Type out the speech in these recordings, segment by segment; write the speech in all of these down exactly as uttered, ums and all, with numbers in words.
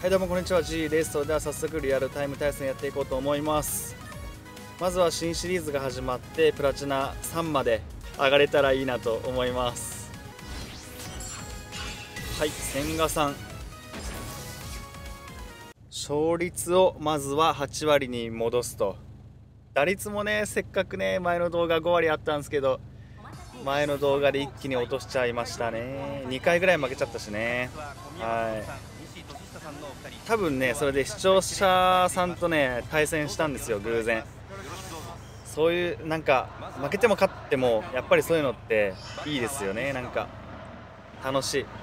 はい、どうもこんにちは、G です。それでは早速リアルタイム対戦やっていこうと思います。まずは新シリーズが始まってプラチナさんまで上がれたらいいなと思います。はい、千賀さん、勝率をまずははちわりに戻すと。打率もね、せっかくね前の動画ごわりあったんですけど、前の動画で一気に落としちゃいましたね。にかいぐらい負けちゃったしね。はい、多分ねそれで視聴者さんとね対戦したんですよ、偶然。そういうなんか負けても勝ってもやっぱりそういうのっていいですよね。なんか楽しい。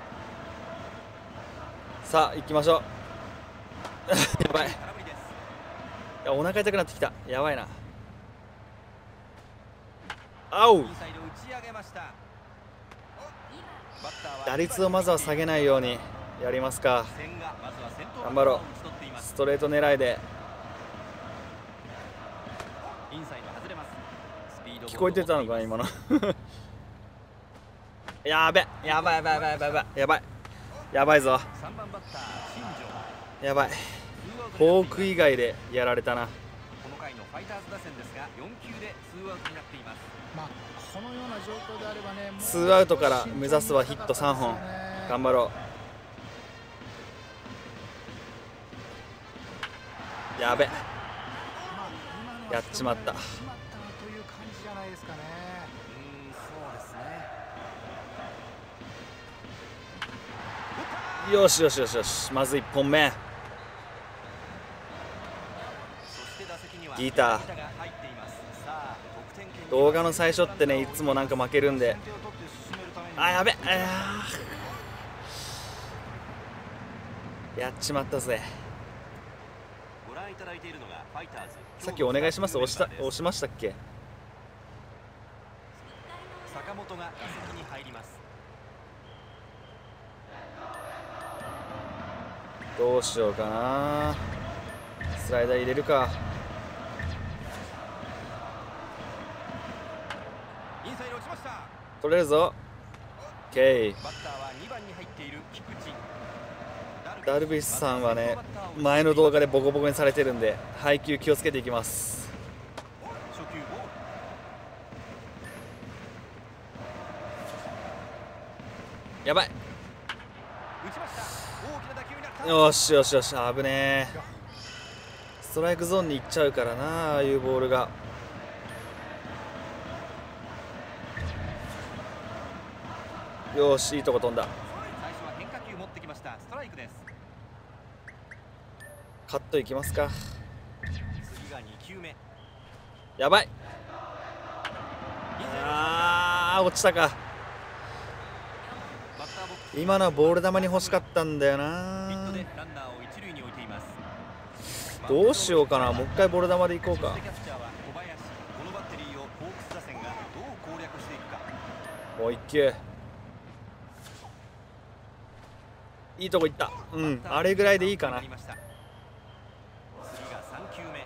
さあ行きましょうやばい、いやお腹痛くなってきた。やばいな。あおう、打率をまずは下げないようにやりますか。頑張ろう。ストレート狙いで。聞こえてたのかな今のやべ、やばいやばいやばいやばいやばいやばいぞ。やばい、フォーク以外でやられたな。 この回のファイターズ打線ですがよんきゅうでツーアウトになっています。 まあこのような状況であればね、 ツーアウトから目指すはヒットさんぼん。頑張ろう。やべ、やっちまった。 という感じじゃないですかね。 うーん、そうですね。 よしよしよしよし、まずいっぽんめ。ギター動画の最初ってねいつもなんか負けるんで、あやべ、あやっちまったぜ。さっきお願いします押した押しましたっけ。 坂本が打席に入ります。 どうしようかな。スライダー入れるか。 インサイド落ちました。 取れるぞ。 OK。 バッターはにばんに入っている菊池。 ダルビッシュさんはね前の動画でボコボコにされてるんで配球気をつけていきます。 初球ボール。 やばい、 打ちました。大きな打球になった。 よしよしよし、危ねえ。ストライクゾーンに行っちゃうからな、ああいうボールが。よし、いいとこ飛んだ。 最初は変化球持ってきました。ストライクです。 カットいきますか。 次がにきゅうめ。 やばい、あー落ちたか。 バッターボックス今のはボール球に欲しかったんだよヒッなト。でランナーを一塁に置いています。 どうしようかな、もう一回ボール球でいこうか。 キャッチャーは小林。このバッテリーをホークス打線がどう攻略していくか。 もう一球、いいとこいった。うん、あれぐらいでいいかな。 次がさんきゅうめ。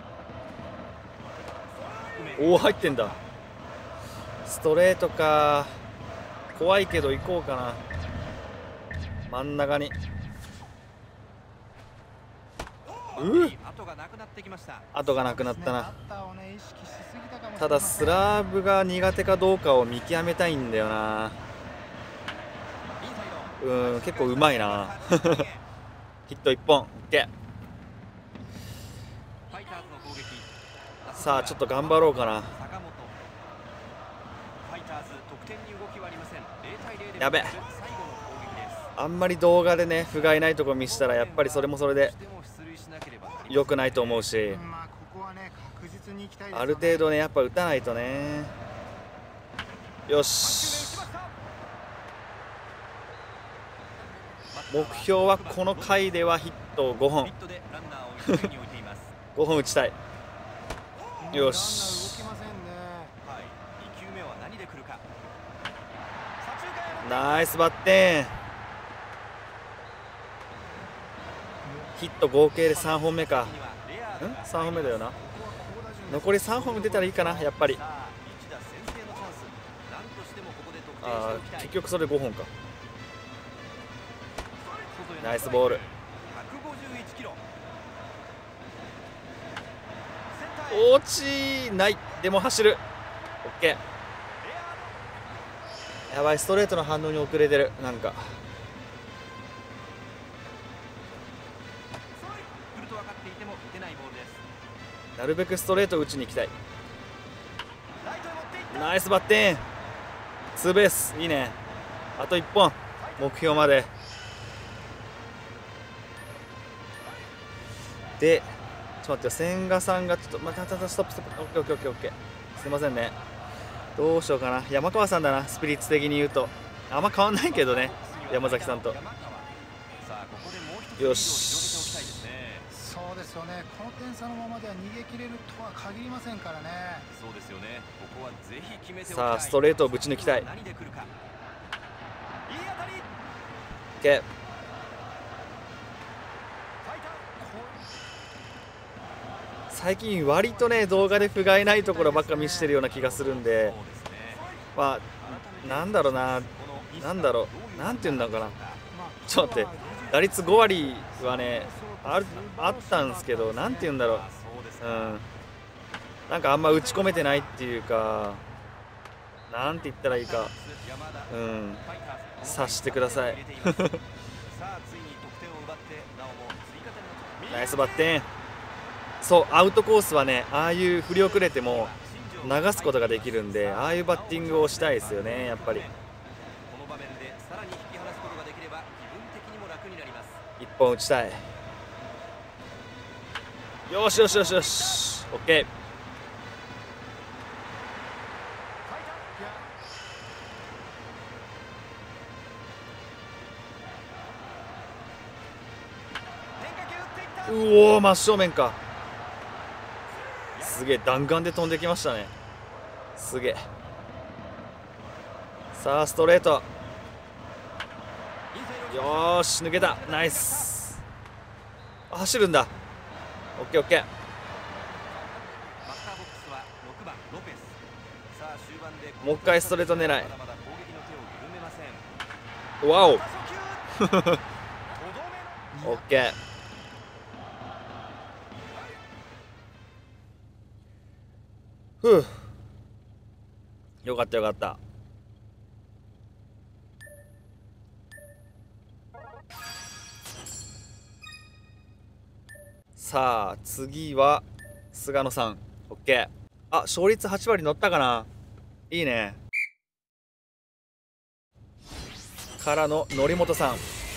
おお入ってんだ。ストレートか、怖いけど行こうかな。真ん中に。うっ、 後がなくなってきました。 後がなくなったな。 バッターをね意識しすぎたかもしれません。 ただスラーブが苦手かどうかを見極めたいんだよな。うん、結構うまいなヒットいっぽん OK。 さあちょっと頑張ろうかな。やべ、あんまり動画でね不甲斐ないとこ見したらやっぱりそれもそれで良くないと思うし、ある程度ねやっぱ打たないとね。よし、目標はこの回ではヒットごほんごほん打ちたい。よし、ナイスバッテン。ヒット合計でさんぼんめか。んさんぼんめだよな。残りさんぼん出たらいいかな、やっぱり。あー結局それごほんか。ナイスボール。 落ちない。でも走る。オッケー。やばい、ストレートの反応に遅れてる。なんかなるべくストレートを打ちに行きたい。ナイスバッテン。ツーベースいいね。あといっぽん目標までで。ちょっと待ってよ、千賀さんがちょっとまた、またストップストップ。オッケーオッケーオッケーオッケー。すいませんね。どうしようかな。山川さんだな、スピリッツ的に言うと。あんま変わんないけどね、山崎さんと。よし。 そうですよね。この点差のままでは逃げ切れるとは限りませんからね。 そうですよね。ここはぜひ決めておきたい。 さあストレートをぶち抜きたい。 何で来るか。いい当たり。 オッケー。最近割とね動画で不甲斐ないところばっか見してるような気がするんで、まあなんだろうな、なんだろう、なんて言うんだかな。ちょっと待って、打率ごわりはねあるあったんですけど、なんて言うんだろう、うん、なんかあんま打ち込めてないっていうか、なんて言ったらいいか、うん、察してください。ナイスバッテン。そう、アウトコースはね、ああいう振り遅れても流すことができるんで、ああいうバッティングをしたいですよね、やっぱり。一本打ちたい。よしよしよしよし、オッケー。うおー、真正面か。すげえ、弾丸で飛んできましたね。すげえ。さあストレート。よーし、抜けた。ナイス。あ、走るんだ。オッケーオッケー。もう一回ストレート狙い。わお。オッケー。ふう、よかったよかった。さあ次は菅野さん。オッケー。あ、勝率はちわり乗ったかな。いいね。からの則本さ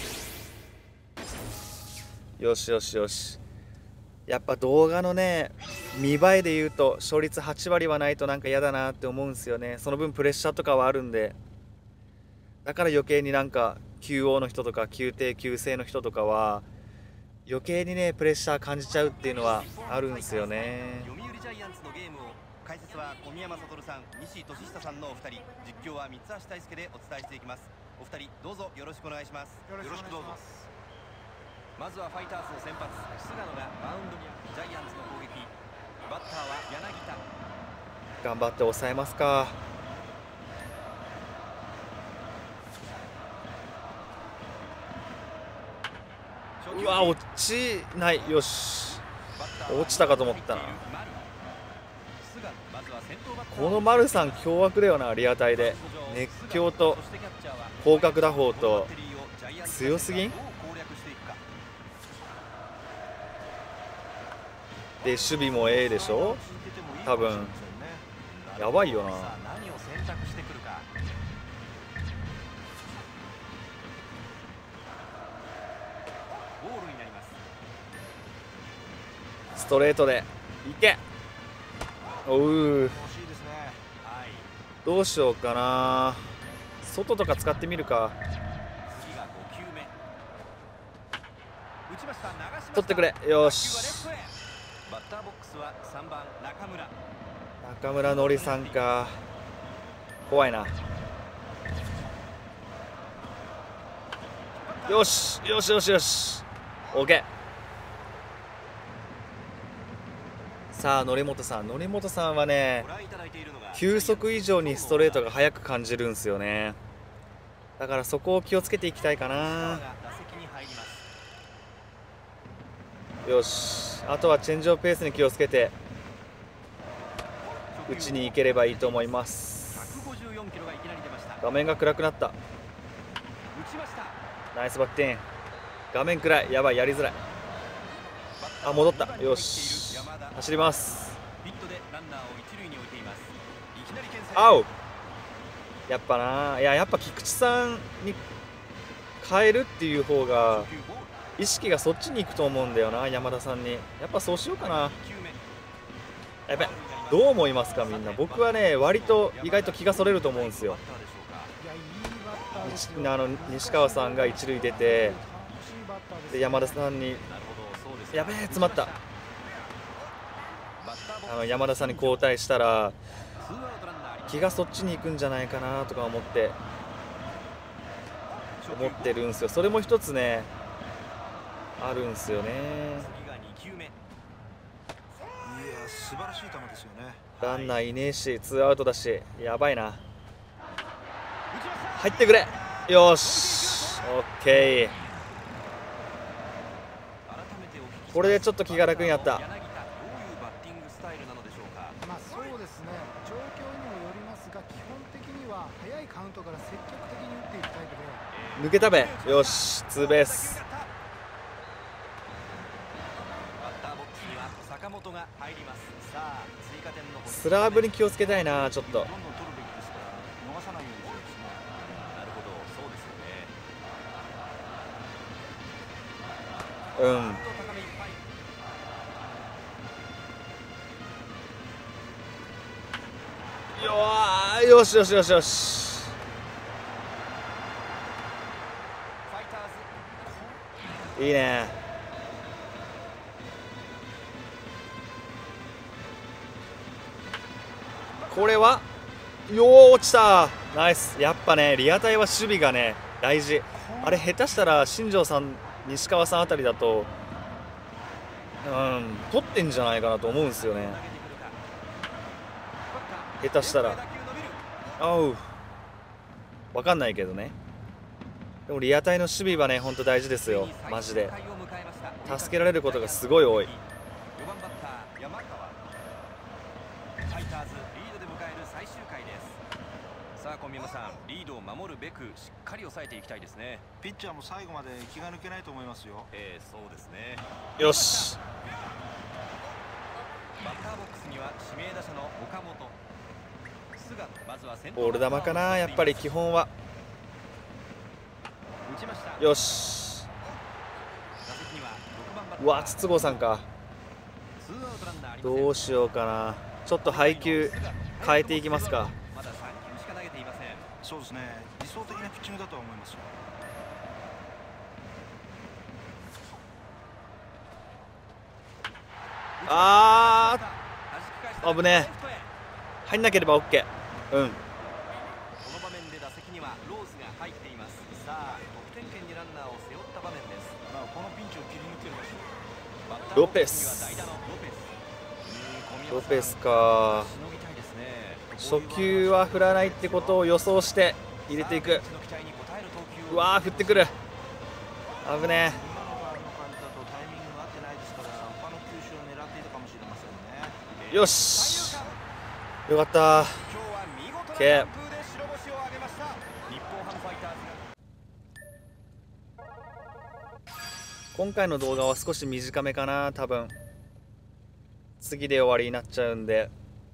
ん。よしよしよし。やっぱ動画のね見栄えで言うと勝率はちわりはないとなんか嫌だなって思うんですよね。その分プレッシャーとかはあるんで、だから余計になんか キューオー の人とかきゅうていきゅうせいの人とかは余計にねプレッシャー感じちゃうっていうのはあるんですよね。 読売ジャイアンツのゲームを解説は小宮山悟さん、西俊久さんのお二人、実況は三橋大輔でお伝えしていきます。お二人どうぞよろしくお願いします。よろしくどうぞ。まずはファイターズの先発菅野がマウンドに。ジャイアンツの攻撃、バッターは柳田。 頑張って抑えますか。うわ、落ちない。よし、落ちたかと思ったな。この丸さん凶悪だよな。リアタイで熱狂と広角打法と強すぎんで、守備もええでしょ多分。やばいよな。ストレートでいけ。おう、どうしようかな。外とか使ってみるか。取ってくれ。よし。 バッターボックスはさんばん中村。 中村のりさんか。怖いな。よしよしよしよし、 OK。 さあ則本さん、則本さんはね球速以上にストレートが速く感じるんですよね。だからそこを気をつけていきたいかな。よし、あとはチェンジオブペースに気をつけて打ちに行ければいいと思います。 ひゃくごじゅうよんキロがいきなり出ました。 画面が暗くなった。 打ちました。 ナイスバックテン。画面暗い。やばい、やりづらい。あ、戻った。よし、走ります。 ヒットでランナーを一塁に置いています。いきなり牽制。 青やっぱな、いややっぱ菊池さんに変えるっていう方が意識がそっちに行くと思うんだよな、山田さんに。やっぱそうしようかな。やべ、どう思いますかみんな。僕はね、割と意外と気がそれると思うんですよ。あの西川さんが一塁出て、で山田さんにやべえ詰まった、あの山田さんに交代したら気がそっちに行くんじゃないかなとか思って思ってるんですよ。それも一つねあるんですよね。 素晴らしい球ですよね。 ランナーいねえしツーアウトだし、やばいな。入ってくれ。よし、オッケー。これでちょっと気が楽になった。 まあそうですね、状況にもよりますが、基本的には早いカウントから積極的に打っていくタイプで。 抜けたべ。よし、ツーベース。 バッターボックスには坂本が入ります。さあ、追加点のスラーブに気をつけたいな、ちょっと。 どんどん取るべきですから逃さないようにしたいですね。 なるほど、そうですよね。 うん。 高めいっぱい。 よー、よしよしよしよし。 ファイターズ。 いいね。これはよー落ちた。ナイス。やっぱねリアタイは守備がね大事。あれ下手したら新庄さん西川さんあたりだとうん取ってんじゃないかなと思うんですよね、下手したら。おう分かんないけどね。でもリアタイの守備はねほんと大事ですよ、マジで。助けられることがすごい多い。 よんばんバッター山川。ファイターズリードで迎える最終回です。さあ小宮山さん、リードを守るべくしっかり抑えていきたいですね。 ピッチャーも最後まで気が抜けないと思いますよ。 えー、そうですね。 よし。 バッターボックスには指名打者の岡本。菅野、まずは先頭ボール球かな、やっぱり基本は。 打ちました。 よし。 打席にはろくばんバッター。 うわ筒香さんか。 ツーアウトランナーありません。 どうしようかな。ちょっと配球変えていきますか。 まださん球しか投げていません。 そうですね、理想的なピッチングだとは思いますよ。 あー危ねえ。入んなければ OK。 うん。 この場面で打席にはローズが入っています。さあ得点圏にランナーを背負った場面です。 まあ、このピンチを切り抜けるでしょう。 バッターロボックスペスには代打のロペス。うーんロペスか。 しのぎたいですね。 初球は振らないってことを予想して入れていく。うわー振ってくる。危ねえ。 今のボールの感じだとタイミングが合ってないですから、他の球種を狙っていたかもしれませんね。 よし、よかった。 今日は見事なケー完封で白星を挙げました。日本ハムファイターズが今回の動画は少し短めかな、多分次で終わりになっちゃうんで。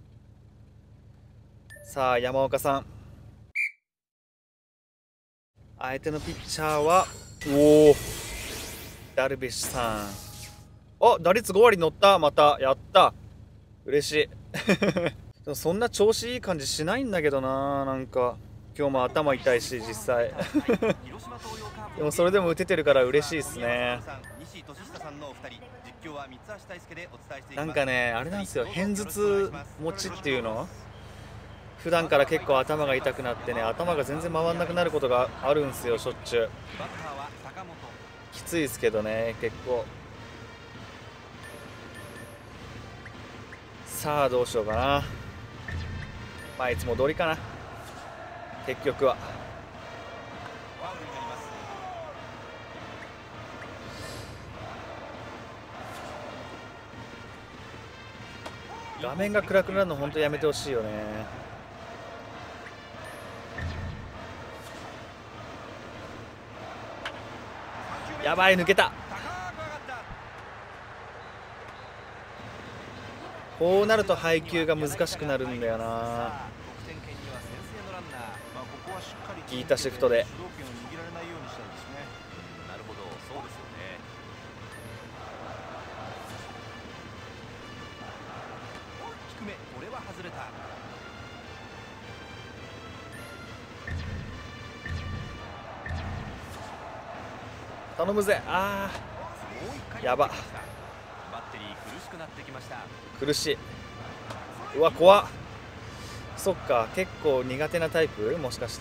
さあ山岡さん、相手のピッチャーはおおダルビッシュさん。あ、打率ご割乗った。またやった、嬉しいでもそんな調子いい感じしないんだけどな。なんか今日も頭痛いし実際でもそれでも打ててるから嬉しいですね。なんかねあれなんですよ、片頭痛持ちっていうの、普段から結構頭が痛くなってね、頭が全然回らなくなることがあるんですよ、しょっちゅう。きついですけどね、結構。さあどうしようかな。まあいつも通りかな、結局は。 画面が暗くなるの本当やめてほしいよね。やばい、抜けた。こうなると配球が難しくなるんだよな。ギータシフトで。頼むぜ。あー、やば。苦しい。うわ、怖っ。そっか、結構苦手なタイプ、もしかして。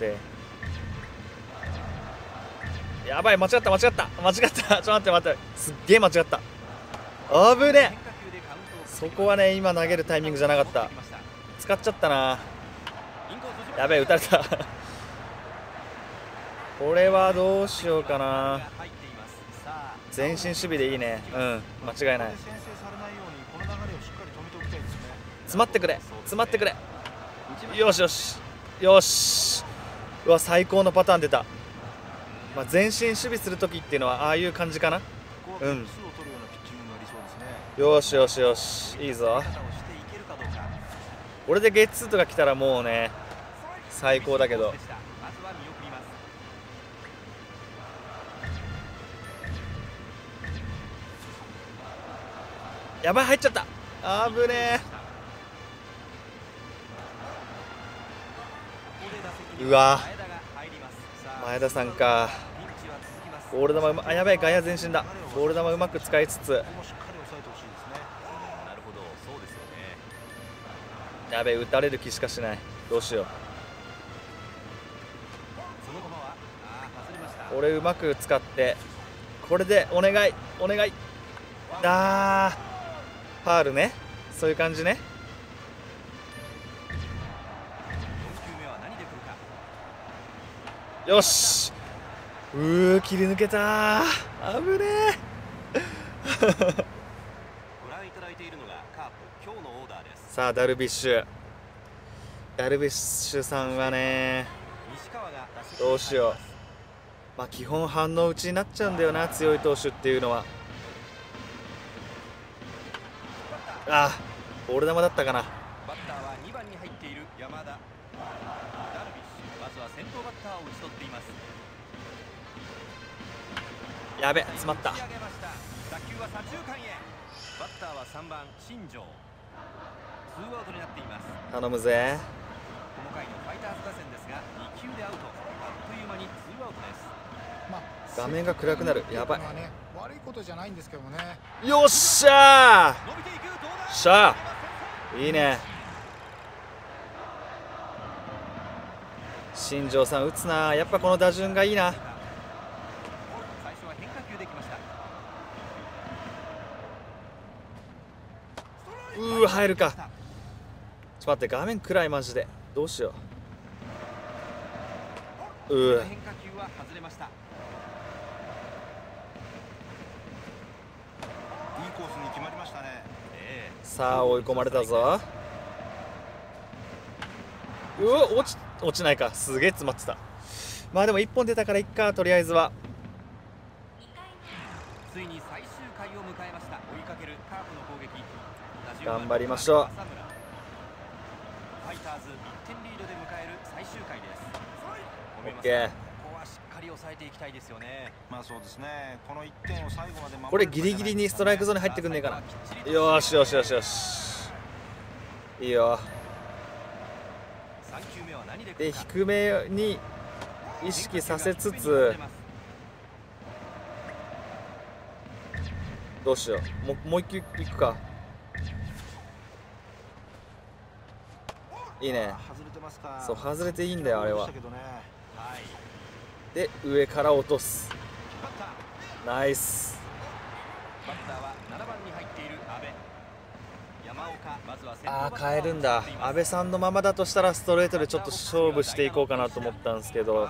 やばい、間違った間違った間違った。ちょっと待って待って、すっげえ間違った。あぶね。そこはね、今投げるタイミングじゃなかった。使っちゃったな。やべえ、打たれた。これはどうしようかな。前進守備でいいね。うん、間違いない。詰まってくれ、詰まってくれ。よしよしよし。うわ、最高のパターン出た。まあ、前進守備するときっていうのはああいう感じかな。うん、よしよしよし、いいぞ。これでゲッツーとか来たらもうね、最高だけど。やばい、入っちゃった。あぶねえ。うわ、前田さんか。ボール球うま、あ、やばい、外野前進だ。ボール球うまく使いつつ、やべえ、打たれる気しかしない。どうしよう。これうまく使って、これでお願いお願い。あー、ファールね。そういう感じね。よし。うー、切り抜けたー。あぶねー。さあ、ダルビッシュ。ダルビッシュさんはね、どうしよう。まあ基本反応打ちになっちゃうんだよな、強い投手っていうのは。ああ、ボール球だったかな。バッターはにばんに入っている山田。ダルビッシュ、まずは先頭バッターを打ち取っています。やべ、詰まった。打球は左中間へ。バッターはさんばん新庄。ツーアウトになっています。頼むぜ。この回のファイターズ打線ですが、にきゅうでアウト。あっという間にツーアウトです。まあ、画面が暗くなる。やばい。 悪いことじゃないんですけどね。 よっしゃー。しゃー、いいね。新庄さん打つな。やっぱこの打順がいいな。うー、入るか。ちょっと待って、画面暗い、マジで。どうしよう。うー、さあ、追い込まれたぞ。うわ、落ち落ちないか。すげえ詰まってた。まあでもいっぽん出たからいっか、とりあえずは。ついに最終回を迎えました。追いかけるカープの攻撃。頑張りましょう。ファイターズいってんリードで迎える最終回です。オッケー。ここはしっかり抑えていきたいですよね。まあそうですね。このいってんを最後まで守る。これギリギリにストライクゾーンに入ってくんねえかな。よしよしよしよし。いいよ。で、低めに意識させつつ、どうしよう。ももう一球いくか。いいね。そう、外れていいんだよ、あれは。で、上から落とす。ナイス。ああ、変えるんだ。阿部さんのままだとしたらストレートでちょっと勝負していこうかなと思ったんですけど、う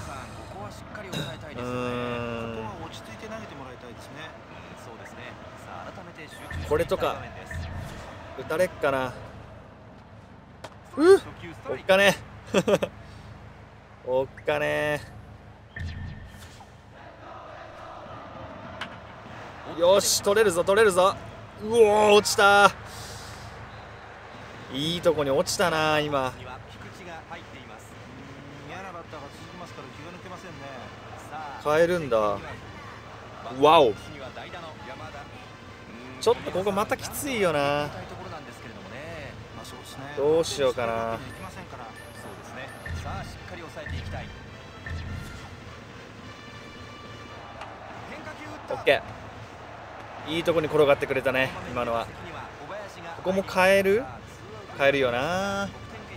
ーん、これとか打たれっかな。うっおっかねおっかねよし取れるぞ取れるぞ。うおー落ちた。いいとこに落ちたな今。 菊池が入っています。 嫌なバッターが続きますから気が抜けませんね。 さあ変えるんだ。わお。 次は代打の山田。 ちょっとここまたきついよな。 ところなんですけれどもね。 まあそうですね。 どうしようかな。 できませんから。 そうですね。さあしっかり抑えていきたい。変化球打った。 オッケー。いいとこに転がってくれたね今のは。ここも変える変えるよな。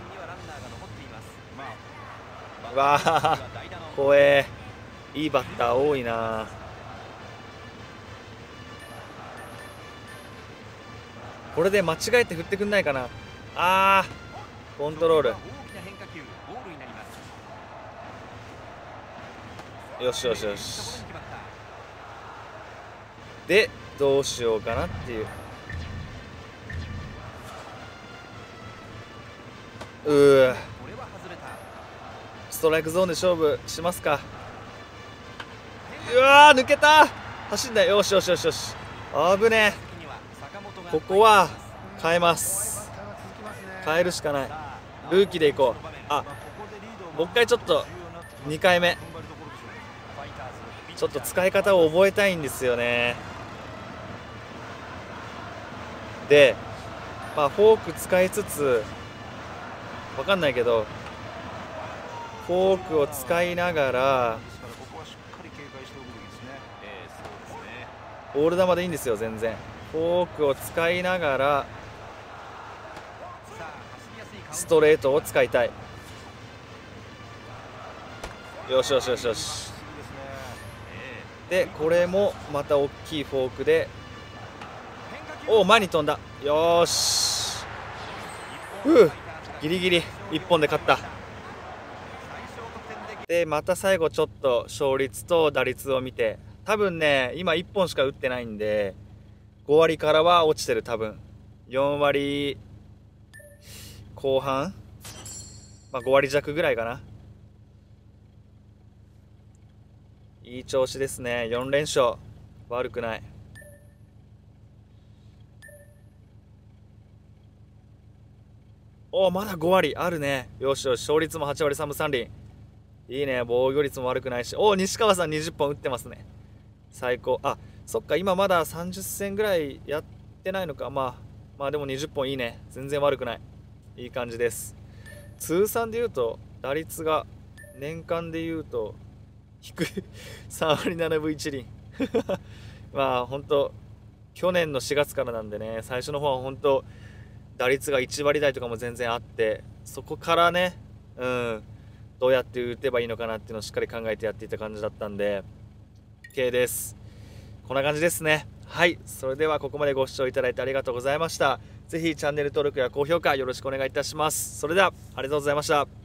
わあ怖え。いいバッター多いな。これで間違えて振ってくんないかな。あーコントロール。よしよしよし。でどうしようかなっていう。うーストライクゾーンで勝負しますか。うわー抜けた。走んだ。よしよしよしよし。危ねえ。ここは変えます。変えるしかない。ルーキーでいこう。あもう一回ちょっとにかいめちょっと使い方を覚えたいんですよね。で、まあ、フォーク使いつつわかんないけどフォークを使いながらボール球でいいんですよ全然。フォークを使いながらストレートを使いたい。よしよしよしよし。でこれもまた大きいフォークでおお前に飛んだ。よーしふうギリギリいっぽんで勝った。でまた最後ちょっと勝率と打率を見て多分ね今いっぽんしか打ってないんでごわりからは落ちてる。多分よんわりこう半、まあ、ごわり弱ぐらいかな。いい調子ですね。よんれんしょう悪くない。おおまだごわりあるね。よしよし勝率もはちわりさんぶさんりんいいね。防御率も悪くないし。おお西川さんにじゅっぽん打ってますね。最高。あそっか今まださんじゅっせんぐらいやってないのか。まあまあでもにじゅっぽんいいね。全然悪くない。いい感じです。通算でいうと打率が年間でいうと低いさんわりななぶいちりんまあ本当去年のしがつからなんでね最初の方は本当打率がいちわりだいとかも全然あってそこからねうんどうやって打てばいいのかなっていうのをしっかり考えてやっていた感じだったんで OK です。こんな感じですね。はい、それではここまでご視聴いただいてありがとうございました。ぜひチャンネル登録や高評価よろしくお願いいたします。それではありがとうございました。